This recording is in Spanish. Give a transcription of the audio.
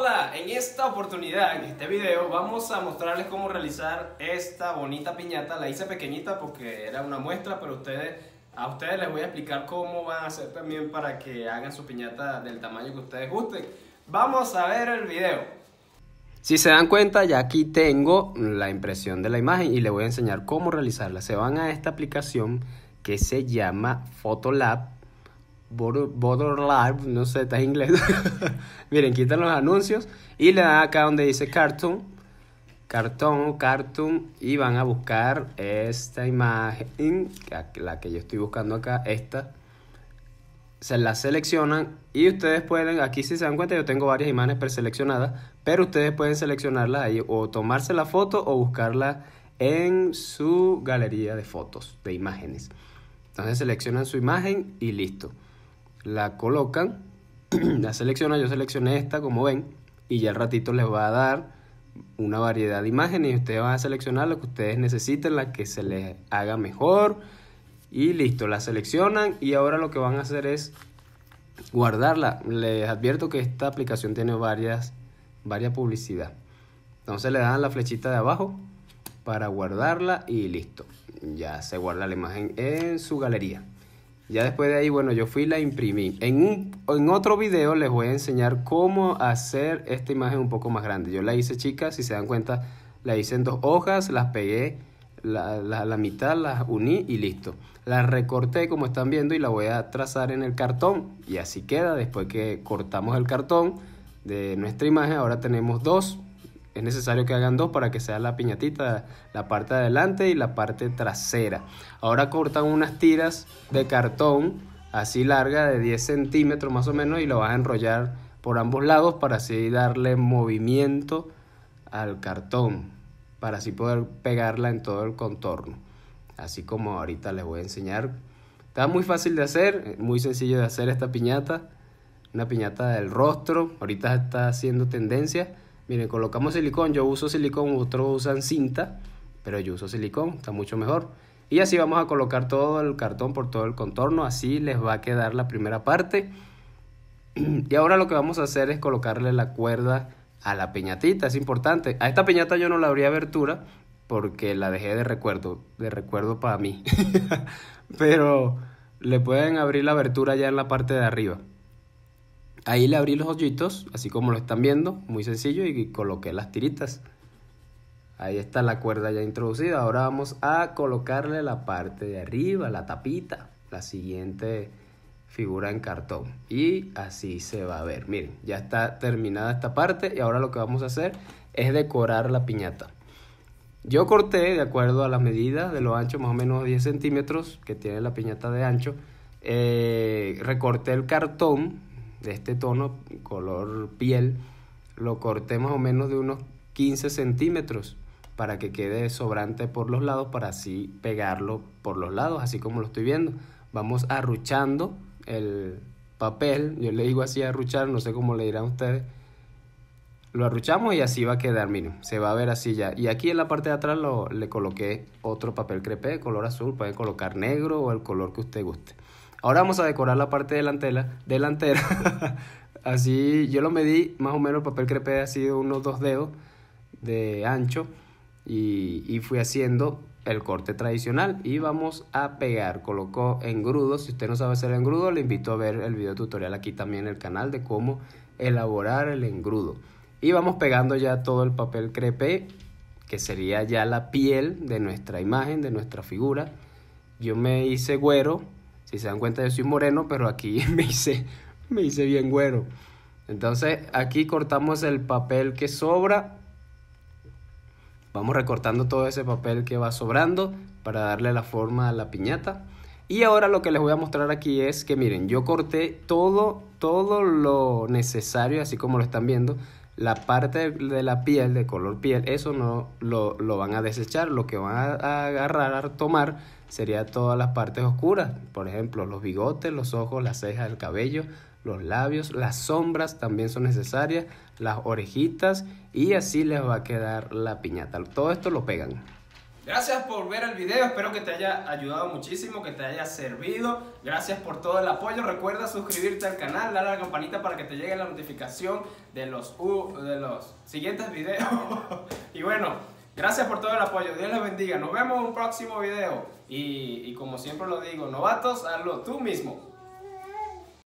Hola, en esta oportunidad, en este video, vamos a mostrarles cómo realizar esta bonita piñata. La hice pequeñita porque era una muestra, pero a ustedes les voy a explicar cómo van a hacer también para que hagan su piñata del tamaño que ustedes gusten. Vamos a ver el video. Si se dan cuenta, ya aquí tengo la impresión de la imagen y les voy a enseñar cómo realizarla. Se van a esta aplicación que se llama Photolab. Photolab, no sé, está en inglés. Miren, quitan los anuncios y le dan acá donde dice Cartoon, y van a buscar esta imagen, la que yo estoy buscando acá, esta. Se la seleccionan y ustedes pueden, aquí si se dan cuenta yo tengo varias imágenes preseleccionadas, pero ustedes pueden seleccionarlas ahí o tomarse la foto o buscarla en su galería de fotos, de imágenes. Entonces seleccionan su imagen y listo. La colocan, la seleccionan, yo seleccioné esta como ven y ya al ratito les va a dar una variedad de imágenes y ustedes van a seleccionar lo que ustedes necesiten, la que se les haga mejor y listo, la seleccionan y ahora lo que van a hacer es guardarla. Les advierto que esta aplicación tiene varias publicidad, entonces le dan la flechita de abajo para guardarla y listo, ya se guarda la imagen en su galería. Ya después de ahí, bueno, yo fui y la imprimí. En otro video les voy a enseñar cómo hacer esta imagen un poco más grande. Yo la hice chica, si se dan cuenta, la hice en 2 hojas, las pegué, la mitad las uní y listo. La recorté como están viendo y la voy a trazar en el cartón. Y así queda, después que cortamos el cartón de nuestra imagen, ahora tenemos 2. Es necesario que hagan 2 para que sea la piñatita, la parte de adelante y la parte trasera. Ahora cortan unas tiras de cartón así larga de 10 centímetros más o menos y lo vas a enrollar por ambos lados para así darle movimiento al cartón, para así poder pegarla en todo el contorno. Así como ahorita les voy a enseñar. Está muy fácil de hacer, muy sencillo de hacer esta piñata. Una piñata del rostro, ahorita está haciendo tendencia. Miren, colocamos silicón, yo uso silicón, otros usan cinta, pero yo uso silicón, está mucho mejor. Y así vamos a colocar todo el cartón por todo el contorno, así les va a quedar la primera parte. Y ahora lo que vamos a hacer es colocarle la cuerda a la piñatita, es importante. A esta piñata yo no le abrí abertura porque la dejé de recuerdo para mí. Pero le pueden abrir la abertura ya en la parte de arriba. Ahí le abrí los hoyitos, así como lo están viendo, muy sencillo, y coloqué las tiritas. Ahí está la cuerda ya introducida. Ahora vamos a colocarle la parte de arriba, la tapita, la siguiente figura en cartón. Y así se va a ver. Miren, ya está terminada esta parte y ahora lo que vamos a hacer es decorar la piñata. Yo corté de acuerdo a las medidas de lo ancho, más o menos 10 centímetros que tiene la piñata de ancho. Recorté el cartón de este tono, color piel, lo corté más o menos de unos 15 centímetros para que quede sobrante por los lados, para así pegarlo por los lados, así como lo estoy viendo. Vamos arruchando el papel, yo le digo así arruchar, no sé cómo le dirán ustedes. Lo arruchamos y así va a quedar, miren, se va a ver así ya. Y aquí en la parte de atrás le coloqué otro papel crepé de color azul, pueden colocar negro o el color que usted guste. Ahora vamos a decorar la parte delantera. Así yo lo medí, más o menos el papel crepé ha sido unos 2 dedos de ancho y fui haciendo el corte tradicional y vamos a pegar. Coloco engrudo. Si usted no sabe hacer engrudo, le invito a ver el video tutorial aquí también en el canal de cómo elaborar el engrudo. Y vamos pegando ya todo el papel crepé, que sería ya la piel de nuestra imagen, de nuestra figura. Yo me hice güero. Si se dan cuenta yo soy moreno, pero aquí me hice bien güero. Entonces aquí cortamos el papel que sobra. Vamos recortando todo ese papel que va sobrando para darle la forma a la piñata. Y ahora lo que les voy a mostrar aquí es que miren, yo corté todo lo necesario, así como lo están viendo. La parte de la piel, de color piel, eso no lo van a desechar. Lo que van a agarrar, a tomar, sería todas las partes oscuras. Por ejemplo, los bigotes, los ojos, las cejas, el cabello, los labios, las sombras también son necesarias, las orejitas, y así les va a quedar la piñata. Todo esto lo pegan. Gracias por ver el video, espero que te haya ayudado muchísimo, que te haya servido. Gracias por todo el apoyo. Recuerda suscribirte al canal, darle a la campanita para que te llegue la notificación de los siguientes videos. Y bueno, gracias por todo el apoyo. Dios les bendiga. Nos vemos en un próximo video. Y como siempre lo digo, novatos, hazlo tú mismo.